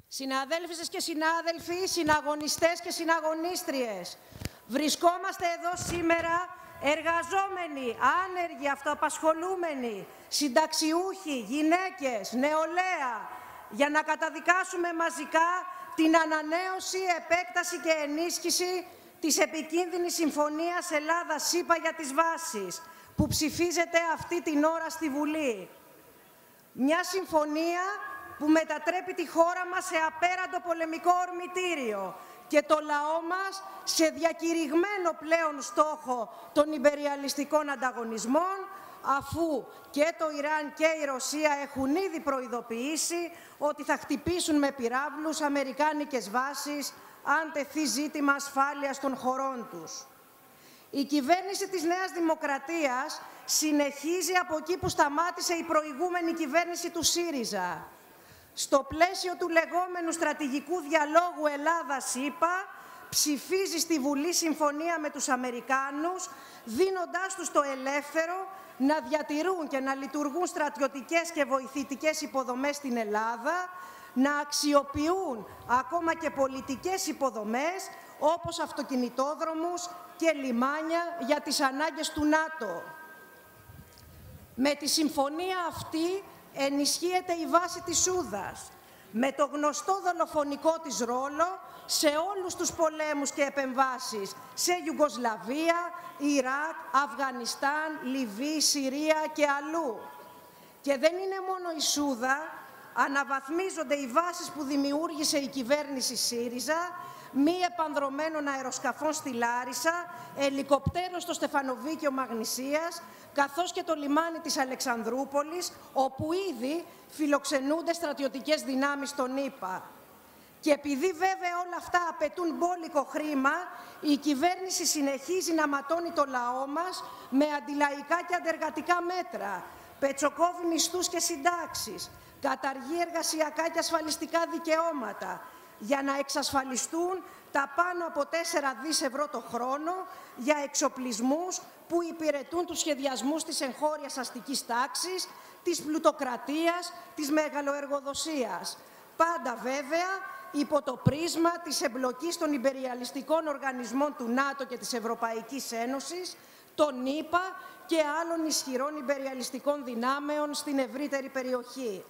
Συναδέλφισες και συνάδελφοι, συναγωνιστές και συναγωνίστριες, βρισκόμαστε εδώ σήμερα εργαζόμενοι, άνεργοι, αυτοαπασχολούμενοι, συνταξιούχοι, γυναίκες, νεολαία, για να καταδικάσουμε μαζικά την ανανέωση, επέκταση και ενίσχυση της επικίνδυνης συμφωνίας Ελλάδα-ΣΥΠΑ για τις βάσεις, που ψηφίζεται αυτή την ώρα στη Βουλή. Μια συμφωνία που μετατρέπει τη χώρα μας σε απέραντο πολεμικό ορμητήριο και το λαό μας σε διακηρυγμένο πλέον στόχο των ιμπεριαλιστικών ανταγωνισμών, αφού και το Ιράν και η Ρωσία έχουν ήδη προειδοποιήσει ότι θα χτυπήσουν με πυράβλους αμερικάνικες βάσεις αν τεθεί ζήτημα ασφάλειας των χωρών τους. Η κυβέρνηση της Νέας Δημοκρατίας συνεχίζει από εκεί που σταμάτησε η προηγούμενη κυβέρνηση του ΣΥΡΙΖΑ. Στο πλαίσιο του λεγόμενου στρατηγικού διαλόγου Ελλάδα-ΣΥΠΑ, ψηφίζει στη Βουλή συμφωνία με τους Αμερικάνους, δίνοντάς τους το ελεύθερο να διατηρούν και να λειτουργούν στρατιωτικές και βοηθητικές υποδομές στην Ελλάδα, να αξιοποιούν ακόμα και πολιτικές υποδομές, όπως αυτοκινητόδρομους και λιμάνια για τις ανάγκες του ΝΑΤΟ. Με τη συμφωνία αυτή ενισχύεται η βάση της Σούδας, με το γνωστό δολοφονικό της ρόλο σε όλους τους πολέμους και επεμβάσεις σε Ιουγκοσλαβία, Ιράκ, Αφγανιστάν, Λιβύη, Συρία και αλλού. Και δεν είναι μόνο η Σούδα, αναβαθμίζονται οι βάσεις που δημιούργησε η κυβέρνηση ΣΥΡΙΖΑ, μη επανδρομένων αεροσκαφών στη Λάρισα, ελικοπτέρων στο Στεφανοβίκιο Μαγνησίας, καθώς και το λιμάνι της Αλεξανδρούπολης, όπου ήδη φιλοξενούνται στρατιωτικές δυνάμεις των ΗΠΑ. Και επειδή βέβαια όλα αυτά απαιτούν μπόλικο χρήμα, η κυβέρνηση συνεχίζει να ματώνει το λαό μας με αντιλαϊκά και αντεργατικά μέτρα, πετσοκόβει μισθούς και συντάξεις, καταργεί εργασιακά και ασφαλιστικά δικαιώματα, για να εξασφαλιστούν τα πάνω από 4 δις ευρώ το χρόνο για εξοπλισμούς που υπηρετούν τους σχεδιασμούς της εγχώριας αστικής τάξης, της πλουτοκρατίας, της μεγαλοεργοδοσίας. Πάντα βέβαια υπό το πρίσμα της εμπλοκής των ιμπεριαλιστικών οργανισμών του ΝΑΤΟ και της Ευρωπαϊκής Ένωσης, των ΗΠΑ και άλλων ισχυρών ιμπεριαλιστικών δυνάμεων στην ευρύτερη περιοχή.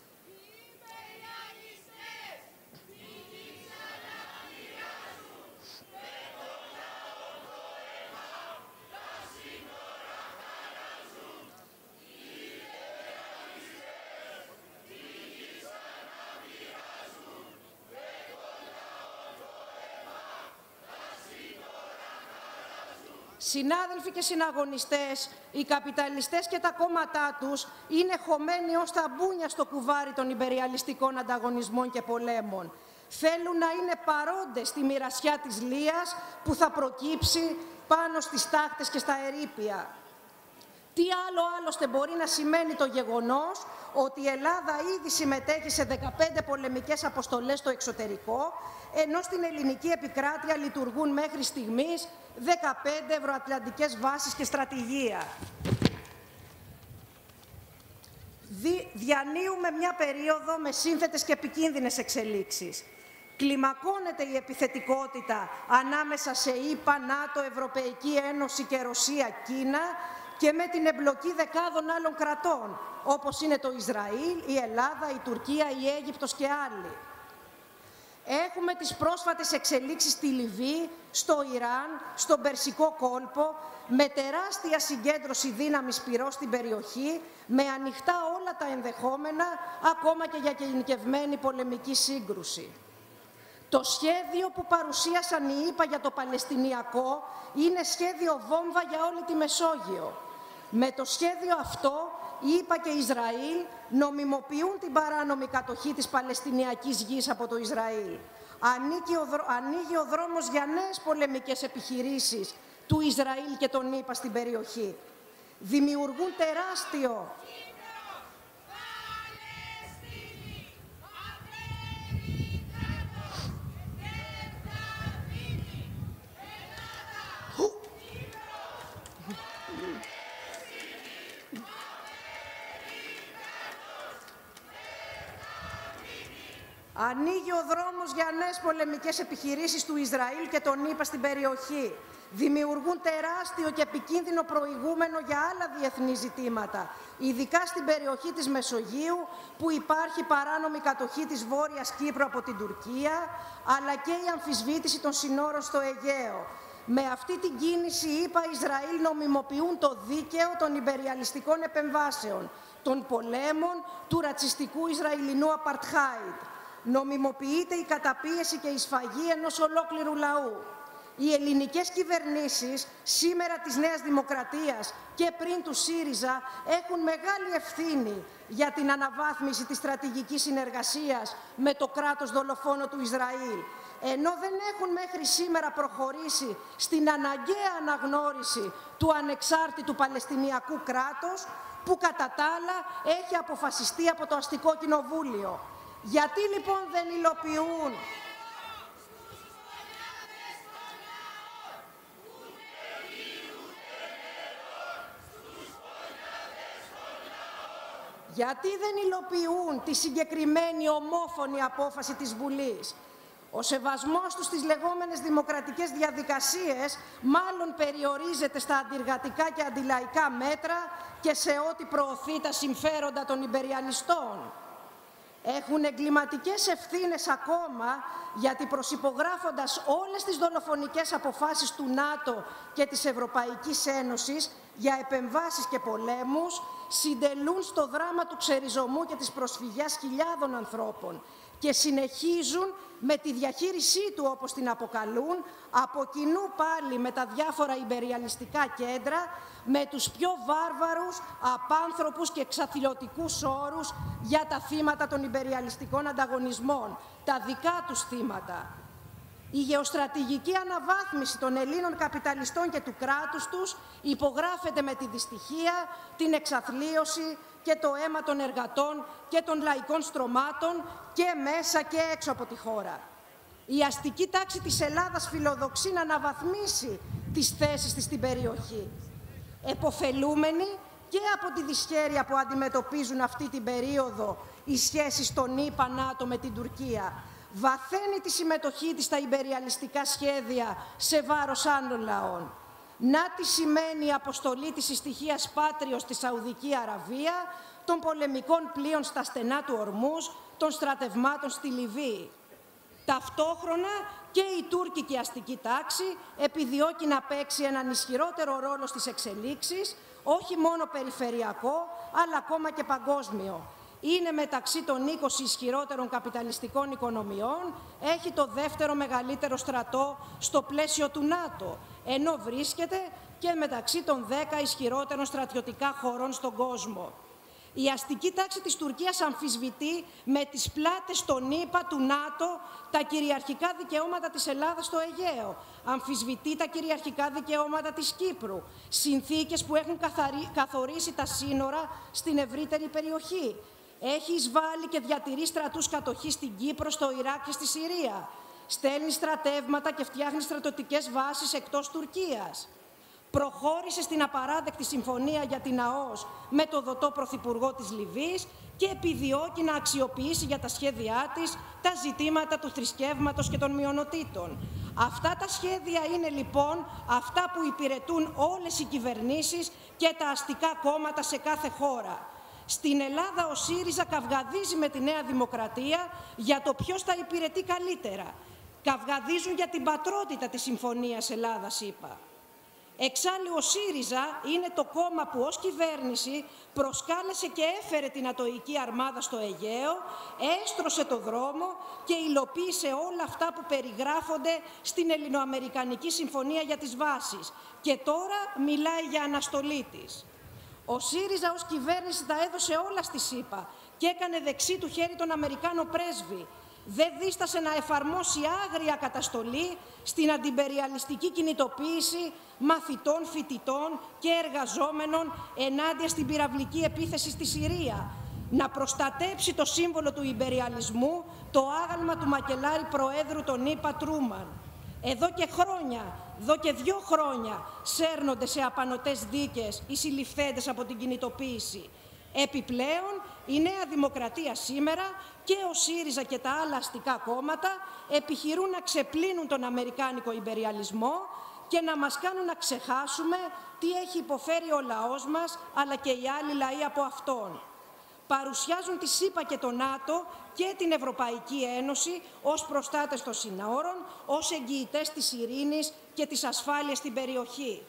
Συνάδελφοι και συναγωνιστές, οι καπιταλιστές και τα κόμματά τους είναι χωμένοι ως τα μπούνια στο κουβάρι των ιμπεριαλιστικών ανταγωνισμών και πολέμων. Θέλουν να είναι παρόντες στη μοιρασιά της λίας που θα προκύψει πάνω στις τάχτες και στα ερείπια. Τι άλλο άλλωστε μπορεί να σημαίνει το γεγονός ότι η Ελλάδα ήδη συμμετέχει σε 15 πολεμικές αποστολές στο εξωτερικό, ενώ στην ελληνική επικράτεια λειτουργούν μέχρι στιγμής 15 ευρωατλαντικές βάσεις και στρατηγία. Διανύουμε μια περίοδο με σύνθετες και επικίνδυνες εξελίξεις. Κλιμακώνεται η επιθετικότητα ανάμεσα σε ΗΠΑ, ΝΑΤΟ, Ευρωπαϊκή Ένωση και Ρωσία, Κίνα, και με την εμπλοκή δεκάδων άλλων κρατών, όπως είναι το Ισραήλ, η Ελλάδα, η Τουρκία, η Αίγυπτος και άλλοι. Έχουμε τις πρόσφατες εξελίξεις στη Λιβύη, στο Ιράν, στον Περσικό κόλπο, με τεράστια συγκέντρωση δύναμης πυρός στην περιοχή, με ανοιχτά όλα τα ενδεχόμενα, ακόμα και για γενικευμένη πολεμική σύγκρουση. Το σχέδιο που παρουσίασαν οι ΗΠΑ για το Παλαιστινιακό είναι σχέδιο βόμβα για όλη τη Μεσόγειο. Με το σχέδιο αυτό, οι ΗΠΑ και Ισραήλ νομιμοποιούν την παράνομη κατοχή της Παλαιστινιακής γης από το Ισραήλ. Ανοίγει ο δρόμος για νέες πολεμικές επιχειρήσεις του Ισραήλ και των ΗΠΑ στην περιοχή. Δημιουργούν τεράστιο... Ανοίγει ο δρόμος για νέες πολεμικές επιχειρήσεις του Ισραήλ και των ΗΠΑ στην περιοχή. Δημιουργούν τεράστιο και επικίνδυνο προηγούμενο για άλλα διεθνή ζητήματα, ειδικά στην περιοχή της Μεσογείου, που υπάρχει παράνομη κατοχή της Βόρειας Κύπρου από την Τουρκία, αλλά και η αμφισβήτηση των συνόρων στο Αιγαίο. Με αυτή την κίνηση, είπα, Ισραήλ νομιμοποιούν το δίκαιο των ιμπεριαλιστικών επεμβάσεων, των πολέμων, του ρατσιστικού Ισραηλινού απαρτχάιντ. Νομιμοποιείται η καταπίεση και η σφαγή ενός ολόκληρου λαού. Οι ελληνικές κυβερνήσεις, σήμερα της Νέας Δημοκρατίας και πριν του ΣΥΡΙΖΑ, έχουν μεγάλη ευθύνη για την αναβάθμιση της στρατηγικής συνεργασίας με το κράτος δολοφόνο του Ισραήλ, ενώ δεν έχουν μέχρι σήμερα προχωρήσει στην αναγκαία αναγνώριση του ανεξάρτητου Παλαιστινιακού κράτους, που κατά τα άλλα έχει αποφασιστεί από το Αστικό Κοινοβούλιο. Γιατί λοιπόν δεν υλοποιούν? Γιατί δεν υλοποιούν τη συγκεκριμένη ομόφωνη απόφαση της Βουλής? Ο σεβασμός τους στις λεγόμενες δημοκρατικές διαδικασίες μάλλον περιορίζεται στα αντιεργατικά και αντιλαϊκά μέτρα και σε ό,τι προωθεί τα συμφέροντα των ιμπεριαλιστών. Έχουν εγκληματικές ευθύνες ακόμα, γιατί προσυπογράφοντας όλες τις δολοφονικές αποφάσεις του ΝΑΤΟ και της Ευρωπαϊκής Ένωσης για επεμβάσεις και πολέμους, συντελούν στο δράμα του ξεριζωμού και της προσφυγιάς χιλιάδων ανθρώπων και συνεχίζουν με τη διαχείρισή του, όπως την αποκαλούν, από κοινού πάλι με τα διάφορα ιμπεριαλιστικά κέντρα, με τους πιο βάρβαρους, απάνθρωπους και εξαθλιωτικούς όρους για τα θύματα των ιμπεριαλιστικών ανταγωνισμών, τα δικά τους θύματα. Η γεωστρατηγική αναβάθμιση των Ελλήνων καπιταλιστών και του κράτους τους υπογράφεται με τη δυστυχία, την εξαθλίωση και το αίμα των εργατών και των λαϊκών στρωμάτων και μέσα και έξω από τη χώρα. Η αστική τάξη της Ελλάδας φιλοδοξεί να αναβαθμίσει τις θέσεις της στην περιοχή, εποφελούμενοι και από τη δυσχέρεια που αντιμετωπίζουν αυτή την περίοδο οι σχέσεις των ΗΠΑ-ΝΑΤΟ με την Τουρκία. Βαθαίνει τη συμμετοχή της στα ιμπεριαλιστικά σχέδια σε βάρος άλλων λαών. Να τι σημαίνει η αποστολή της ηστιχίας Πάτριος στη Σαουδική Αραβία, των πολεμικών πλοίων στα στενά του Ορμούς, των στρατευμάτων στη Λιβύη. Ταυτόχρονα και η τουρκική αστική τάξη επιδιώκει να παίξει έναν ισχυρότερο ρόλο στις εξελίξεις, όχι μόνο περιφερειακό, αλλά ακόμα και παγκόσμιο. Είναι μεταξύ των 20 ισχυρότερων καπιταλιστικών οικονομιών, έχει το δεύτερο μεγαλύτερο στρατό στο πλαίσιο του ΝΑΤΟ, ενώ βρίσκεται και μεταξύ των 10 ισχυρότερων στρατιωτικά χωρών στον κόσμο. Η αστική τάξη της Τουρκίας αμφισβητεί με τις πλάτες των ΗΠΑ του ΝΑΤΟ τα κυριαρχικά δικαιώματα της Ελλάδας στο Αιγαίο. Αμφισβητεί τα κυριαρχικά δικαιώματα της Κύπρου, συνθήκες που έχουν καθορίσει τα σύνορα στην ευρύτερη περιοχή. Έχει εισβάλει και διατηρεί στρατούς κατοχής στην Κύπρο, στο Ιράκ και στη Συρία. Στέλνει στρατεύματα και φτιάχνει στρατιωτικές βάσεις εκτός Τουρκίας. Προχώρησε στην απαράδεκτη συμφωνία για την ΑΟΣ με το δοτό πρωθυπουργό της Λιβύης και επιδιώκει να αξιοποιήσει για τα σχέδιά της τα ζητήματα του θρησκεύματος και των μειονοτήτων. Αυτά τα σχέδια είναι λοιπόν αυτά που υπηρετούν όλες οι κυβερνήσεις και τα αστικά κόμματα σε κάθε χώρα. Στην Ελλάδα ο ΣΥΡΙΖΑ καυγαδίζει με τη Νέα Δημοκρατία για το ποιος τα υπηρετεί καλύτερα. Καυγαδίζουν για την πατρότητα της Συμφωνίας Ελλάδας-ΗΠΑ. Εξάλλου ο ΣΥΡΙΖΑ είναι το κόμμα που ως κυβέρνηση προσκάλεσε και έφερε την Ατοϊκή Αρμάδα στο Αιγαίο, έστρωσε το δρόμο και υλοποίησε όλα αυτά που περιγράφονται στην Ελληνοαμερικανική Συμφωνία για τις Βάσεις και τώρα μιλάει για αναστολή της. Ο ΣΥΡΙΖΑ ως κυβέρνηση τα έδωσε όλα στη ΣΥΠΑ και έκανε δεξί του χέρι τον Αμερικάνο πρέσβη. Δεν δίστασε να εφαρμόσει άγρια καταστολή στην αντιμπεριαλιστική κινητοποίηση μαθητών, φοιτητών και εργαζόμενων ενάντια στην πυραυλική επίθεση στη Συρία. Να προστατέψει το σύμβολο του ιμπεριαλισμού, το άγαλμα του μακελάρη Προέδρου των ΗΠΑ Τρούμαν. Εδώ και 2 χρόνια σέρνονται σε απανωτές δίκες οι συλληφθέντες από την κινητοποίηση. Επιπλέον, Η Νέα Δημοκρατία σήμερα και ο ΣΥΡΙΖΑ και τα άλλα αστικά κόμματα επιχειρούν να ξεπλύνουν τον αμερικάνικο ιμπεριαλισμό και να μας κάνουν να ξεχάσουμε τι έχει υποφέρει ο λαός μας, αλλά και οι άλλοι λαοί από αυτόν. Παρουσιάζουν τη ΣΥΠΑ και το ΝΑΤΟ και την Ευρωπαϊκή Ένωση ως προστάτες των συνόρων, ως εγγυητές της ειρήνης και της ασφάλειας στην περιοχή.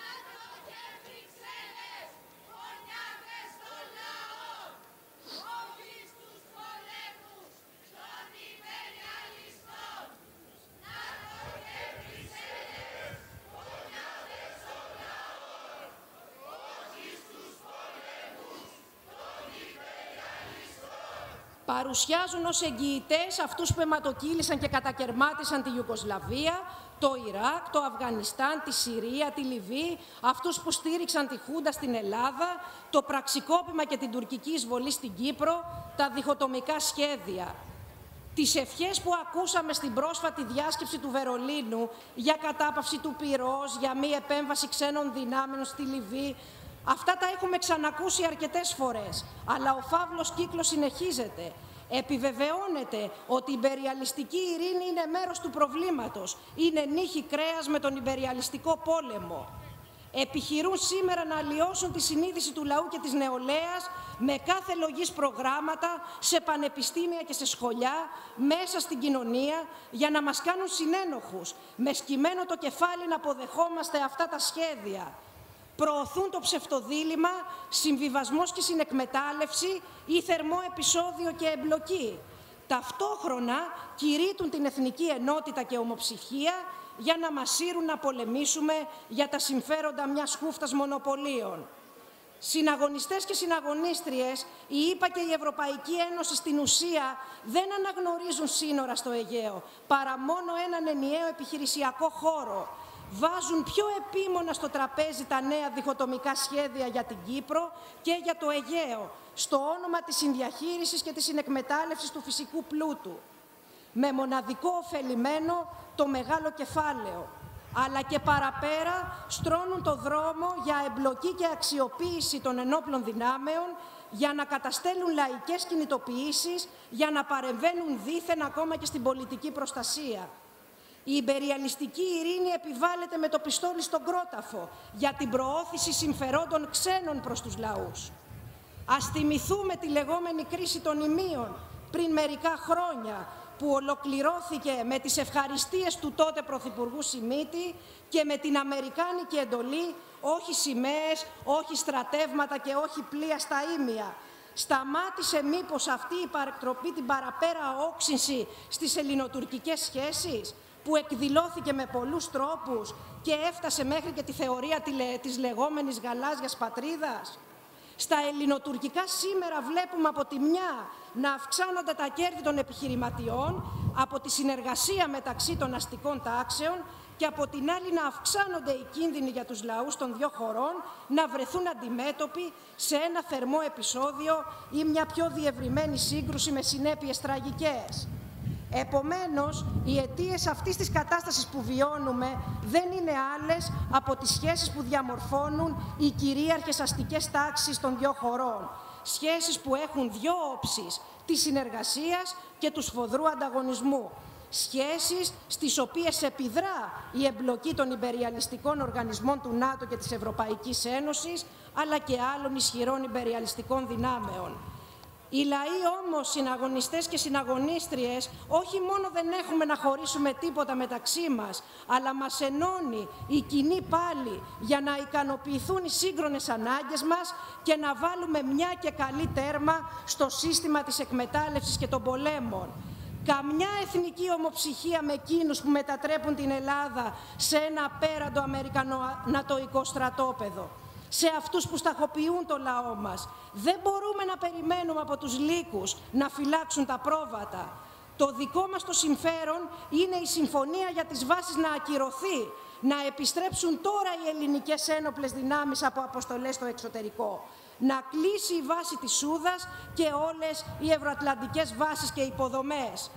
Παρουσιάζουν ως εγγυητές αυτούς που αιματοκύλησαν και κατακερμάτισαν τη Ιουγκοσλαβία, το Ιράκ, το Αφγανιστάν, τη Συρία, τη Λιβύη, αυτούς που στήριξαν τη Χούντα στην Ελλάδα, το πραξικόπημα και την τουρκική εισβολή στην Κύπρο, τα διχοτομικά σχέδια. Τις ευχές που ακούσαμε στην πρόσφατη διάσκεψη του Βερολίνου για κατάπαυση του πυρός, για μη επέμβαση ξένων δυνάμεων στη Λιβύη, αυτά τα έχουμε ξανακούσει αρκετές φορές, αλλά ο φαύλος κύκλος συνεχίζεται. Επιβεβαιώνεται ότι η ιμπεριαλιστική ειρήνη είναι μέρος του προβλήματος. Είναι νύχι κρέας με τον ιμπεριαλιστικό πόλεμο. Επιχειρούν σήμερα να αλλοιώσουν τη συνείδηση του λαού και της νεολαίας με κάθε λογής προγράμματα σε πανεπιστήμια και σε σχολιά, μέσα στην κοινωνία, για να μας κάνουν συνένοχους, με σκυμμένο το κεφάλι να αποδεχόμαστε αυτά τα σχέδια. Προωθούν το ψευτοδίλημμα, συμβιβασμός και συνεκμετάλλευση ή θερμό επεισόδιο και εμπλοκή. Ταυτόχρονα κηρύττουν την εθνική ενότητα και ομοψυχία για να μας σύρουν να πολεμήσουμε για τα συμφέροντα μιας χούφτας μονοπωλίων. Συναγωνιστές και συναγωνίστριες, η ΗΠΑ και η Ευρωπαϊκή Ένωση στην ουσία δεν αναγνωρίζουν σύνορα στο Αιγαίο, παρά μόνο έναν ενιαίο επιχειρησιακό χώρο. Βάζουν πιο επίμονα στο τραπέζι τα νέα διχοτομικά σχέδια για την Κύπρο και για το Αιγαίο, στο όνομα της συνδιαχείρισης και της συνεκμετάλλευσης του φυσικού πλούτου. Με μοναδικό ωφελημένο το μεγάλο κεφάλαιο, αλλά και παραπέρα στρώνουν το δρόμο για εμπλοκή και αξιοποίηση των ενόπλων δυνάμεων, για να καταστέλουν λαϊκές κινητοποιήσεις, για να παρεμβαίνουν δήθεν ακόμα και στην πολιτική προστασία. Η ιμπεριαλιστική ειρήνη επιβάλλεται με το πιστόλι στον κρόταφο για την προώθηση συμφερόντων ξένων προς τους λαούς. Ας θυμηθούμε τη λεγόμενη κρίση των ημείων πριν μερικά χρόνια, που ολοκληρώθηκε με τις ευχαριστίες του τότε Πρωθυπουργού Σιμίτη και με την αμερικάνικη εντολή όχι σημαίες, όχι στρατεύματα και όχι πλοία στα ήμια. Σταμάτησε μήπως αυτή η παρεκτροπή την παραπέρα όξυνση στις ελληνοτουρκικές σχέσεις, που εκδηλώθηκε με πολλούς τρόπους και έφτασε μέχρι και τη θεωρία της λεγόμενης γαλάζιας πατρίδας? Στα ελληνοτουρκικά σήμερα βλέπουμε από τη μια να αυξάνονται τα κέρδη των επιχειρηματιών από τη συνεργασία μεταξύ των αστικών τάξεων και από την άλλη να αυξάνονται οι κίνδυνοι για τους λαούς των δύο χωρών να βρεθούν αντιμέτωποι σε ένα θερμό επεισόδιο ή μια πιο διευρυμένη σύγκρουση με συνέπειες τραγικές. Επομένως, οι αιτίες αυτής της κατάστασης που βιώνουμε δεν είναι άλλες από τις σχέσεις που διαμορφώνουν οι κυρίαρχες αστικές τάξεις των δύο χωρών. Σχέσεις που έχουν δύο όψεις, της συνεργασίας και του σφοδρού ανταγωνισμού. Σχέσεις στις οποίες επιδρά η εμπλοκή των ιμπεριαλιστικών οργανισμών του ΝΑΤΟ και της Ευρωπαϊκής Ένωσης, αλλά και άλλων ισχυρών ιμπεριαλιστικών δυνάμεων. Οι λαοί όμως, συναγωνιστές και συναγωνίστριες, όχι μόνο δεν έχουμε να χωρίσουμε τίποτα μεταξύ μας, αλλά μας ενώνει η κοινή πάλη για να ικανοποιηθούν οι σύγχρονες ανάγκες μας και να βάλουμε μια και καλή τέρμα στο σύστημα της εκμετάλλευσης και των πολέμων. Καμιά εθνική ομοψυχία με εκείνους που μετατρέπουν την Ελλάδα σε ένα απέραντο αμερικανο-νατοϊκό στρατόπεδο. Σε αυτούς που σταχοποιούν το λαό μας. Δεν μπορούμε να περιμένουμε από τους λύκους να φυλάξουν τα πρόβατα. Το δικό μας το συμφέρον είναι η συμφωνία για τις βάσεις να ακυρωθεί, να επιστρέψουν τώρα οι ελληνικές ένοπλες δυνάμεις από αποστολές στο εξωτερικό, να κλείσει η βάση της Σούδας και όλες οι ευρωατλαντικές βάσεις και υποδομές.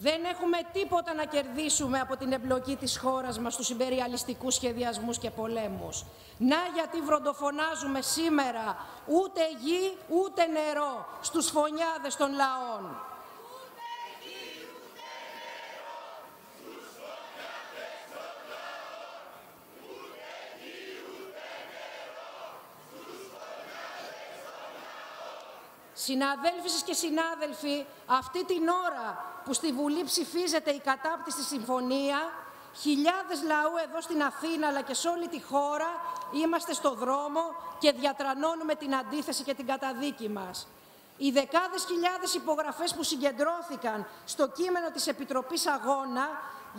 Δεν έχουμε τίποτα να κερδίσουμε από την εμπλοκή της χώρας μας στους ιμπεριαλιστικούς σχεδιασμούς και πολέμους. Να γιατί βροντοφωνάζουμε σήμερα ούτε γη ούτε νερό στους φωνιάδες των λαών. Συναδέλφισες και συνάδελφοι, αυτή την ώρα που στη Βουλή ψηφίζεται η κατάπτυστη συμφωνία, χιλιάδες λαού εδώ στην Αθήνα αλλά και σε όλη τη χώρα είμαστε στο δρόμο και διατρανώνουμε την αντίθεση και την καταδίκη μας. Οι δεκάδες χιλιάδες υπογραφές που συγκεντρώθηκαν στο κείμενο της Επιτροπής Αγώνα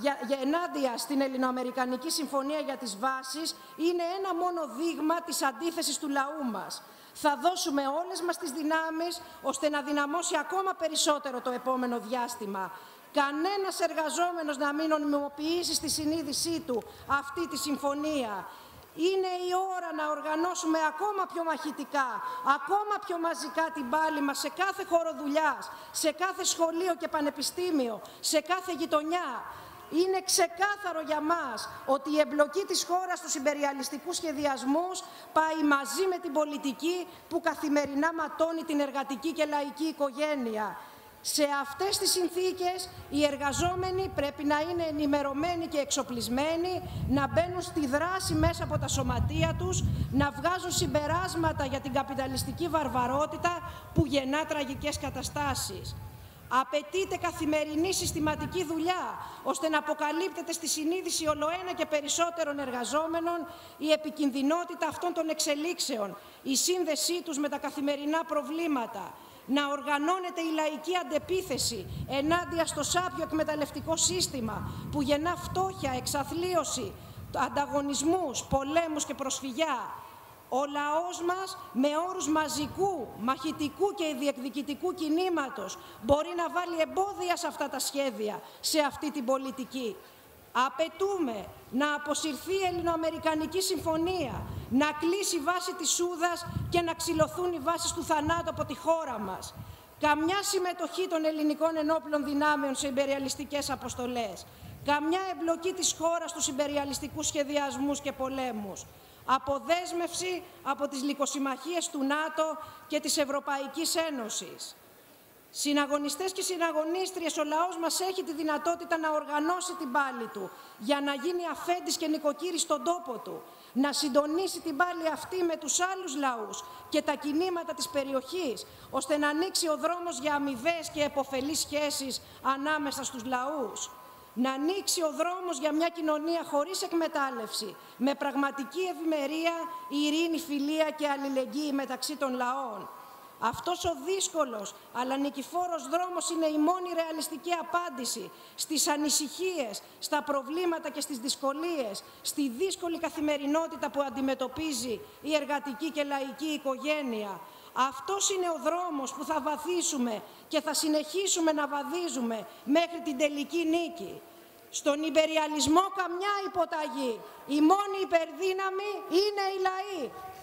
ενάντια στην Ελληνοαμερικανική Συμφωνία για τις Βάσεις είναι ένα μόνο δείγμα της αντίθεσης του λαού μας. Θα δώσουμε όλες μας τις δυνάμεις ώστε να δυναμώσει ακόμα περισσότερο το επόμενο διάστημα. Κανένας εργαζόμενος να μην νομιμοποιήσει στη συνείδησή του αυτή τη συμφωνία. Είναι η ώρα να οργανώσουμε ακόμα πιο μαχητικά, ακόμα πιο μαζικά την πάλη μας σε κάθε χώρο δουλειάς, σε κάθε σχολείο και πανεπιστήμιο, σε κάθε γειτονιά. Είναι ξεκάθαρο για μας ότι η εμπλοκή της χώρας στους ιμπεριαλιστικούς σχεδιασμούς πάει μαζί με την πολιτική που καθημερινά ματώνει την εργατική και λαϊκή οικογένεια. Σε αυτές τις συνθήκες οι εργαζόμενοι πρέπει να είναι ενημερωμένοι και εξοπλισμένοι, να μπαίνουν στη δράση μέσα από τα σωματεία τους, να βγάζουν συμπεράσματα για την καπιταλιστική βαρβαρότητα που γεννά τραγικές καταστάσεις. Απαιτείται καθημερινή συστηματική δουλειά, ώστε να αποκαλύπτεται στη συνείδηση ολοένα και περισσότερων εργαζόμενων η επικινδυνότητα αυτών των εξελίξεων, η σύνδεσή τους με τα καθημερινά προβλήματα, να οργανώνεται η λαϊκή αντεπίθεση ενάντια στο σάπιο εκμεταλλευτικό σύστημα που γεννά φτώχεια, εξαθλίωση, ανταγωνισμούς, πολέμους και προσφυγιά. Ο λαός μας με όρους μαζικού, μαχητικού και διεκδικητικού κινήματος μπορεί να βάλει εμπόδια σε αυτά τα σχέδια, σε αυτή την πολιτική. Απαιτούμε να αποσυρθεί η Ελληνοαμερικανική Συμφωνία, να κλείσει η βάση της Σούδας και να ξυλωθούν οι βάσεις του θανάτου από τη χώρα μας. Καμιά συμμετοχή των ελληνικών ενόπλων δυνάμεων σε ιμπεριαλιστικές αποστολές. Καμιά εμπλοκή της χώρας στους ιμπεριαλιστικούς σχεδιασμούς και πολέμους. Αποδέσμευση από τις λικοσυμμαχίες του ΝΑΤΟ και της Ευρωπαϊκής Ένωσης. Συναγωνιστές και συναγωνίστριες, ο λαός μας έχει τη δυνατότητα να οργανώσει την πάλη του για να γίνει αφέντης και νοικοκύρης στον τόπο του, να συντονίσει την πάλη αυτή με τους άλλους λαούς και τα κινήματα της περιοχής, ώστε να ανοίξει ο δρόμος για αμοιβαίες και επωφελείς σχέσεις ανάμεσα στους λαούς. Να ανοίξει ο δρόμος για μια κοινωνία χωρίς εκμετάλλευση, με πραγματική ευημερία, ειρήνη, φιλία και αλληλεγγύη μεταξύ των λαών. Αυτός ο δύσκολος αλλά νικηφόρος δρόμος είναι η μόνη ρεαλιστική απάντηση στις ανησυχίες, στα προβλήματα και στις δυσκολίες, στη δύσκολη καθημερινότητα που αντιμετωπίζει η εργατική και λαϊκή οικογένεια. Αυτός είναι ο δρόμος που θα βαθίσουμε και θα συνεχίσουμε να βαδίζουμε μέχρι την τελική νίκη. Στον ιμπεριαλισμό καμιά υποταγή. Η μόνη υπερδύναμη είναι οι λαοί.